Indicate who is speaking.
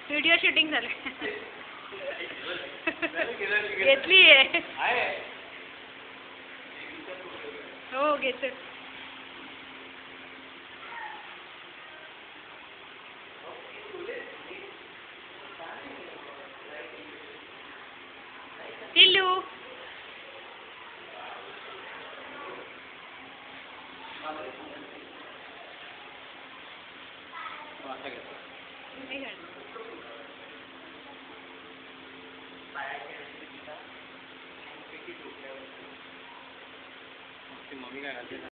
Speaker 1: Video shooting झालं. घेतली आहे. हो घेतो. टिल्लू
Speaker 2: मम्मी काय घालते.